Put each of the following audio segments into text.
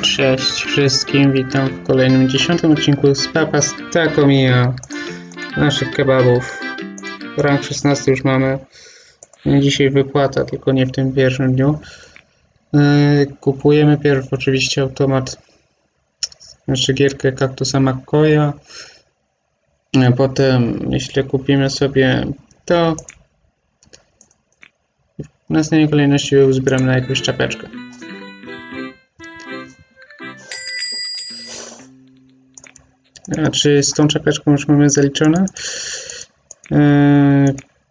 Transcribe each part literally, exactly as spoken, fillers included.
Cześć wszystkim, witam w kolejnym dziesiątym odcinku z Papa z Takomija naszych kebabów. Rank szesnasty już mamy. Dzisiaj wypłata, tylko nie w tym pierwszym dniu. Yy, kupujemy pierw oczywiście automat, znaczy gierkę Kaktusa McCoya. Yy, potem, jeśli kupimy sobie to, w następnej kolejności uzbieram na jakąś czapeczkę. A czy z tą czapeczką już mamy zaliczone? Yy,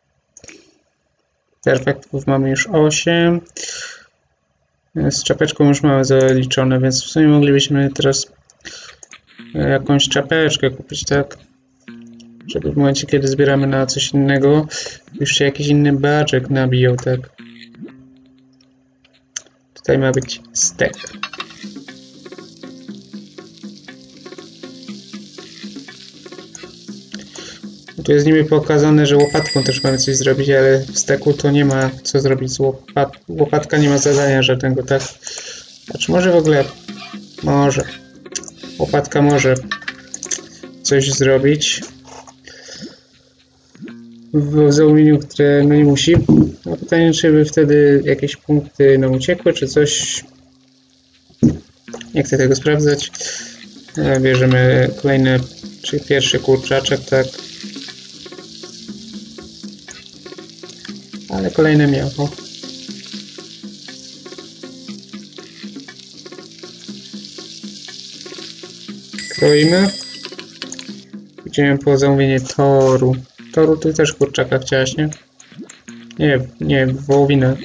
perfektów mamy już osiem. Z czapeczką już mamy zaliczone, więc w sumie moglibyśmy teraz jakąś czapeczkę kupić, tak? Żeby w momencie, kiedy zbieramy na coś innego, już się jakiś inny baczek nabijał, tak? Tutaj ma być stek. Tu jest niby pokazane, że łopatką też mamy coś zrobić, ale w steku to nie ma co zrobić z łopat... łopatka nie ma zadania żadnego, tak? Znaczy może w ogóle... Może. Łopatka może coś zrobić w zaumieniu, które no nie musi. A pytanie, czy by wtedy jakieś punkty nam uciekły, czy coś... Nie chcę tego sprawdzać. Bierzemy kolejny, czyli pierwszy kurczaczek, tak? Ale kolejne miało. Kroimy. Idziemy po zamówienie toru. Toru ty też kurczaka chciałaś, nie? Nie, nie, wołowinę.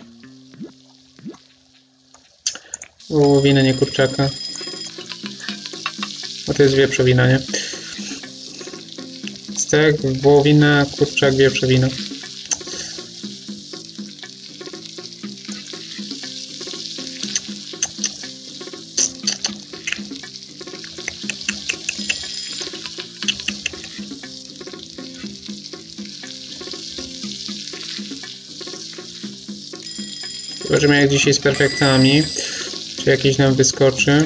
Wołowinę, nie kurczaka. Bo to jest wieprzowina, nie? Stek, wołowina, kurczak, wieprzowina. Zobaczymy, jak dzisiaj z perfektami. Czy jakiś nam wyskoczy.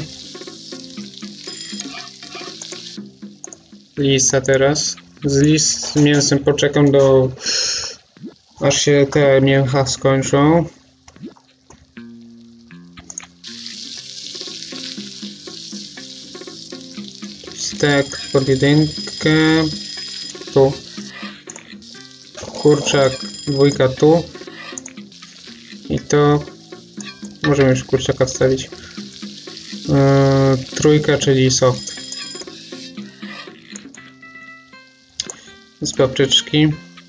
Lisa teraz. Z lis z mięsem poczekam do... aż się te mięcha skończą. Stek pod jedynkę. Tu. Kurczak dwójka tu. I to możemy już kurczaka wstawić. Yy, trójka, czyli soft. Z papryczki.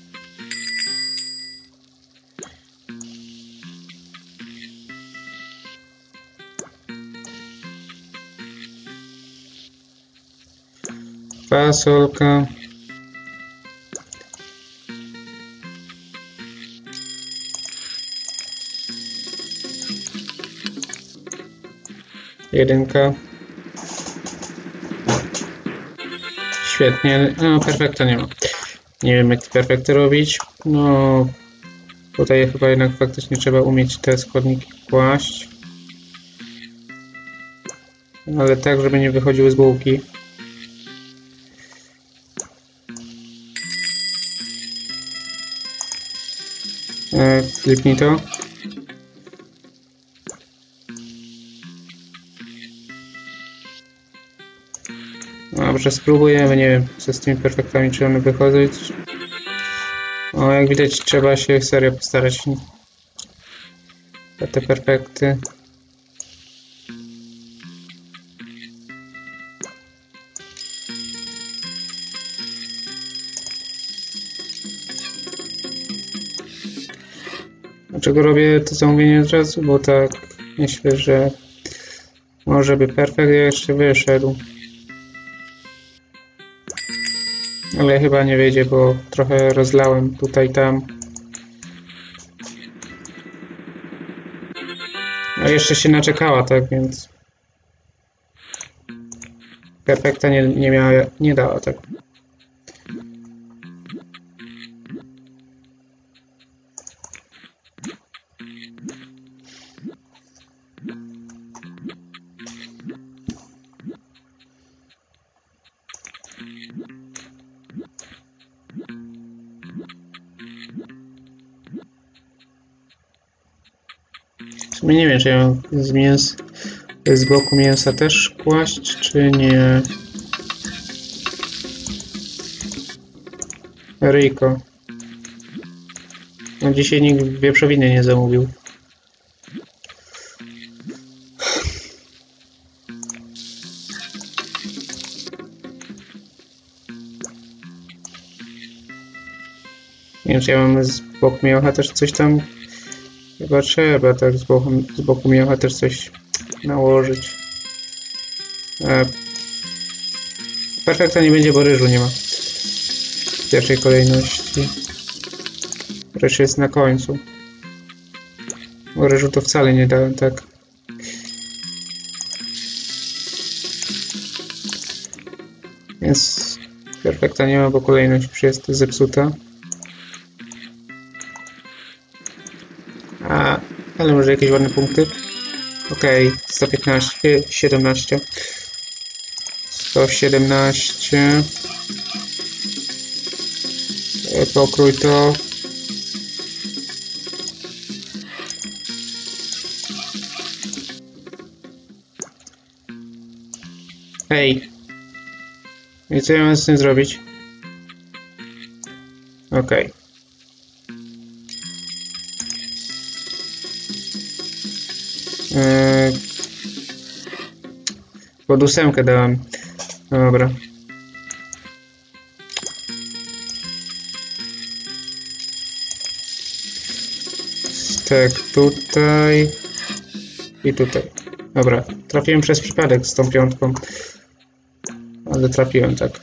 Fasolka. Jedynka. Świetnie. No, perfekta nie ma. Nie wiem, jak perfekty robić. No, tutaj chyba jednak faktycznie trzeba umieć te składniki kłaść. Ale tak, żeby nie wychodziły z bułki. E, flipnij to. Dobrze, spróbujemy, nie wiem, co z tymi perfektami, czy one wychodzą. O, jak widać, trzeba się serio postarać o te perfekty. Dlaczego robię to zamówienie od razu? Bo tak myślę, że może by perfekt jeszcze wyszedł. Ale chyba nie wyjdzie, bo trochę rozlałem tutaj tam. A jeszcze się naczekała, tak więc perfekta nie, nie miała, nie dała, tak. W sumie nie wiem, czy ja mam z, mięs... z boku mięsa też kłaść, czy nie. Ryjko. No dzisiaj nikt wieprzowiny nie zamówił. Nie wiem, czy ja mam z boku mięcha też coś tam. Chyba trzeba tak z boku, z boku mięcha też coś nałożyć. E, Perfekta nie będzie, bo ryżu nie ma w pierwszej kolejności. Ryż jest na końcu. Bo ryżu to wcale nie dałem, tak. Więc perfekta nie ma, bo kolejność już jest zepsuta. A, ale może jakieś ładne punkty? Okej, okay, sto piętnaście, siedemnaście. sto siedemnaście. Pokrój to. Hej. I co ja mam z tym zrobić? Okej. Okay. Yy, pod ósemkę dałem. Dobra. Tak, tutaj i tutaj. Dobra, trafiłem przez przypadek z tą piątką. Ale trafiłem, tak.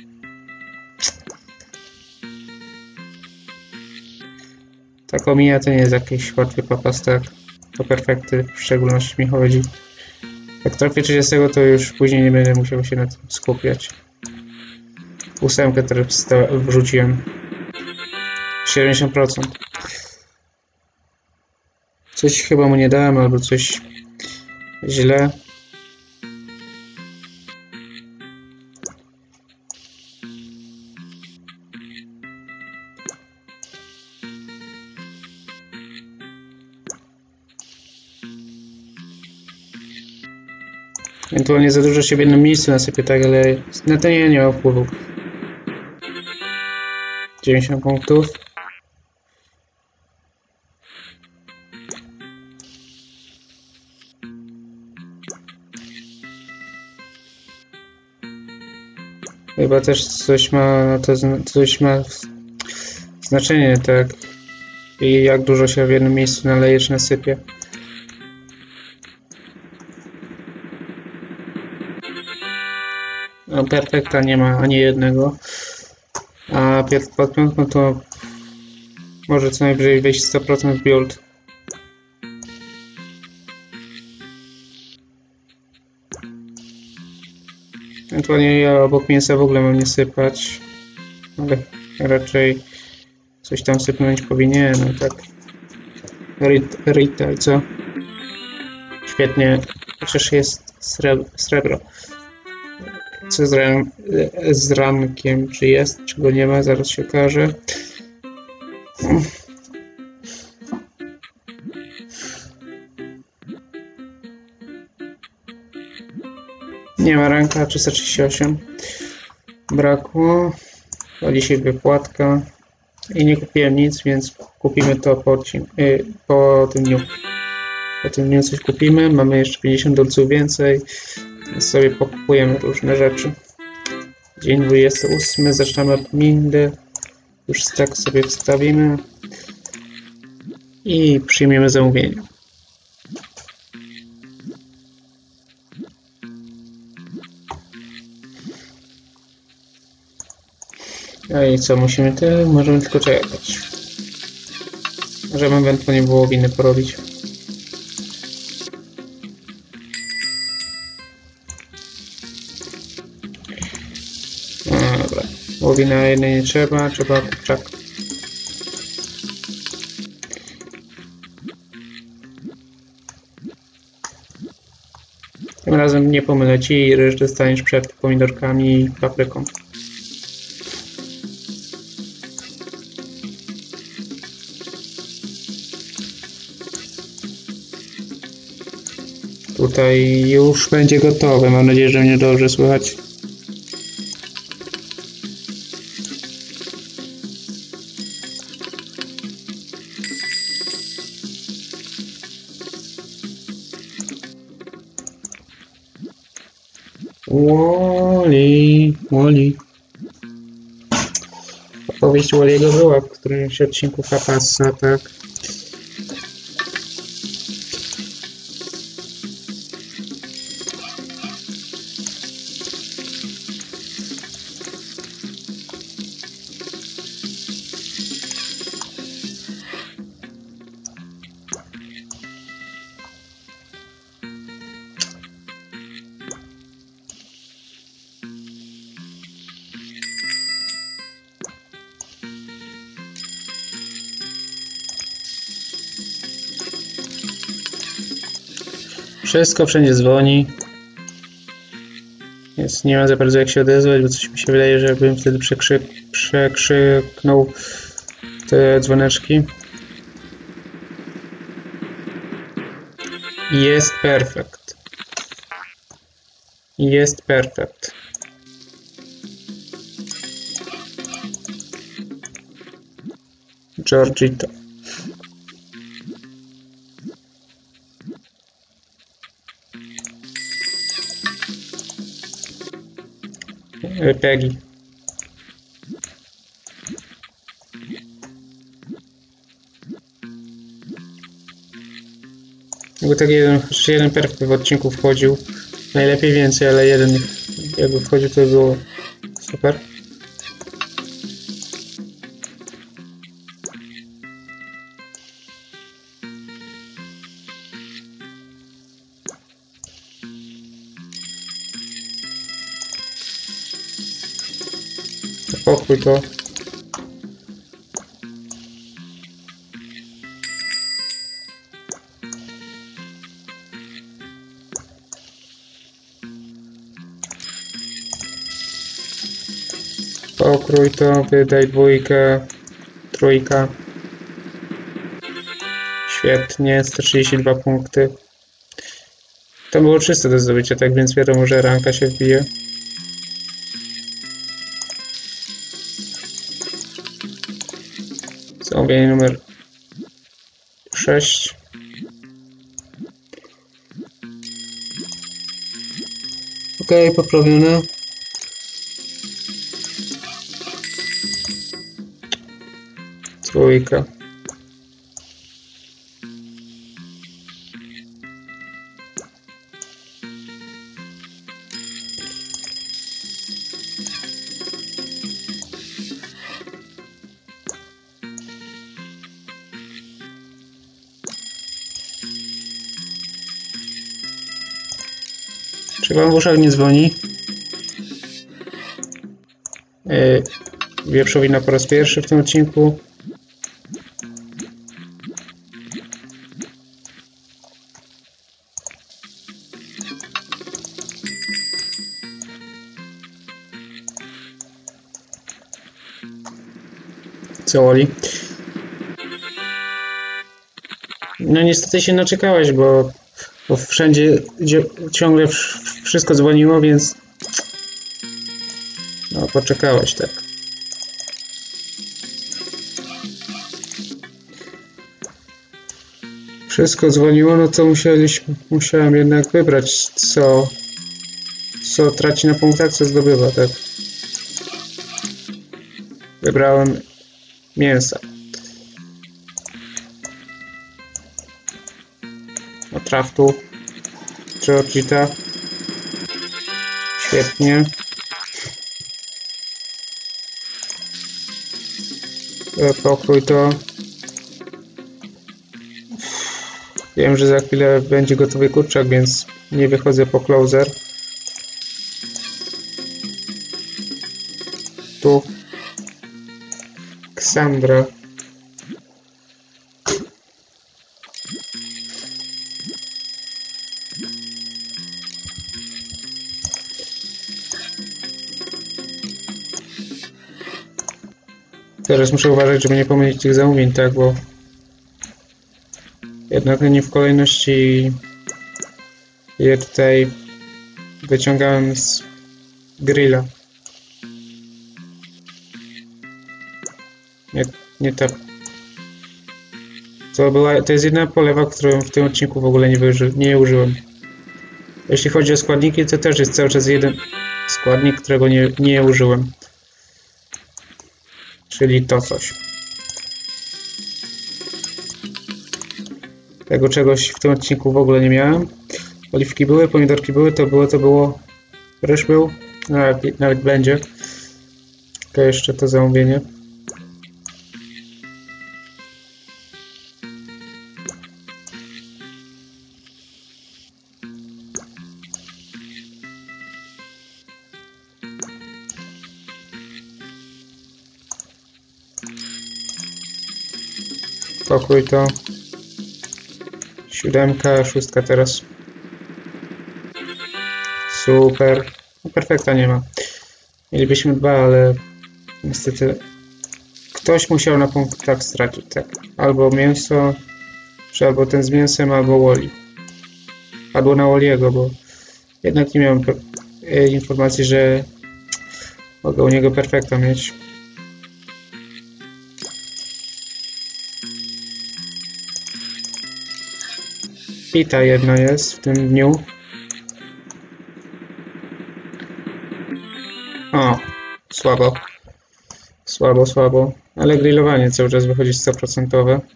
Tak omija to nie jest jakiś łatwy papas, tak. O perfekty w szczególności mi chodzi. Jak trafię trzydziestego, to już później nie będę musiał się na tym skupiać. Ósemkę teraz wrzuciłem. siedemdziesiąt procent. Coś chyba mu nie dałem, albo coś źle. Ewentualnie za dużo się w jednym miejscu nasypie, tak, ale na to nie, nie ma wpływu. dziewięćdziesiąt punktów. Chyba też coś ma, to coś ma znaczenie, tak. I jak dużo się w jednym miejscu naleje czy nasypie. No, perfekta nie ma ani jednego. A pod piątką to może co najwyżej wejść sto procent build. Ewentualnie ja obok mięsa w ogóle mam nie sypać, ale raczej coś tam sypnąć powinienem, tak. Rita, co? Świetnie, chociaż jest srebro. Co z, ram, z rankiem, czy jest, czy go nie ma, zaraz się okaże. Nie ma ranka, trzysta trzydzieści osiem. Brakło. To dzisiaj wypłatka. I nie kupiłem nic, więc kupimy to po, yy, po tym dniu. Po tym dniu coś kupimy. Mamy jeszcze pięćdziesiąt dolców więcej. Więc sobie pokupujemy różne rzeczy. Dzień dwudziesty ósmy. Zaczynamy od mindy. Już tak sobie wstawimy. I przyjmiemy zamówienie. No i co, musimy ty? Możemy tylko czekać. Możemy ewentualnie wołowiny porobić. No dobra. Wołowina jednej nie trzeba, trzeba kurczak. Tym razem nie pomylę ci i ryż dostaniesz przed pomidorkami i papryką. tutaj już będzie gotowe. Mam nadzieję, że mnie dobrze słychać. Wall-E, Wall-E. Opowieść Wally'ego była w którymś z odcinków Papasa, tak? Wszystko wszędzie dzwoni. Więc nie ma za bardzo jak się odezwać, bo coś mi się wydaje, że bym wtedy przekrzyk, przekrzyknął te dzwoneczki. Jest perfekt. Jest perfekt. Georgito. Peggy. Jakby tak jeden, jeden perfekt w odcinku wchodził. Najlepiej więcej, ale jeden jakby wchodził, to by było super. Pokój to. Pokrój to, wydaj dwójkę, trójka. Świetnie, sto trzydzieści dwa punkty. To było trzysta do zdobycia, tak więc wiadomo, że ranka się wbije. Zamówienie numer sześć. Ok, poprawione. Trójka. Czy wam w uszach nie dzwoni? Yy, wieprzowina po raz pierwszy w tym odcinku. Co, Oli? No niestety się naczekałeś, bo, bo wszędzie ciągle wszystko dzwoniło, więc no poczekałeś, tak. Wszystko dzwoniło, no to musieliśmy, musiałem jednak wybrać, co, co traci na punktach, co zdobywa, tak. Wybrałem mięsa. No traftu. Georgita. Świetnie. Pokrój to. Wiem, że za chwilę będzie gotowy kurczak, więc nie wychodzę po closer. Tu. Ksandra. Teraz muszę uważać, żeby nie pomylić tych zamówień, tak, bo jednak nie w kolejności je tutaj wyciągałem z grilla. Nie, nie tak. To, była, to jest jedna polewa, którą w tym odcinku w ogóle nie, wyuży, nie użyłem. Jeśli chodzi o składniki, to też jest cały czas jeden składnik, którego nie, nie użyłem. Czyli to coś. Tego czegoś w tym odcinku w ogóle nie miałem. Oliwki były, pomidorki były, to było, to było. Ryż był, nawet, nawet będzie. Tylko jeszcze to zamówienie. Pokój to. Siódemka, szóstka teraz. Super. No, perfekta nie ma. Mielibyśmy dwa, ale niestety ktoś musiał na punktach stracić, tak. Albo mięso, czy albo ten z mięsem, albo Woli. Padło na Woliego, bo jednak nie miałem informacji, że mogę u niego perfekta mieć. Pita jedna jest w tym dniu. O, słabo. Słabo, słabo. Ale grillowanie cały czas wychodzi sto procent.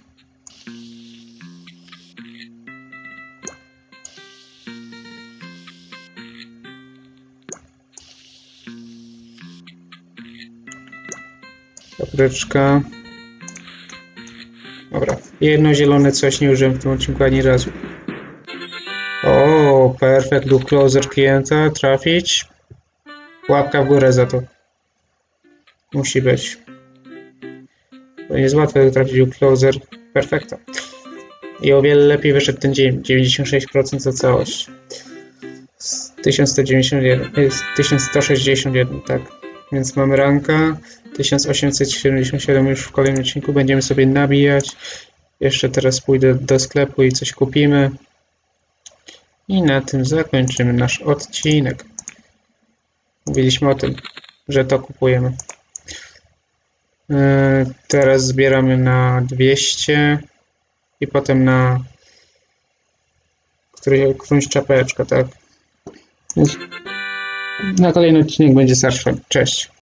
Papryczka. Dobra. Jedno zielone coś nie użyłem w tym odcinku ani razu. O, perfect look closer klienta. Trafić. Łapka w górę za to. Musi być. To nie jest łatwe trafić u closer. Perfekta. I o wiele lepiej wyszedł ten dzień. dziewięćdziesiąt sześć procent za całość. tysiąc sto dziewięćdziesiąt jeden. tysiąc sto sześćdziesiąt jeden, tak. Więc mamy ranka. tysiąc osiemset siedemdziesiąt siedem już w kolejnym odcinku. Będziemy sobie nabijać. Jeszcze teraz pójdę do sklepu i coś kupimy. I na tym zakończymy nasz odcinek. Mówiliśmy o tym, że to kupujemy. Yy, teraz zbieramy na dwieście i potem na który, którąś czapeczkę, tak? Więc na kolejny odcinek będzie starszy. Cześć.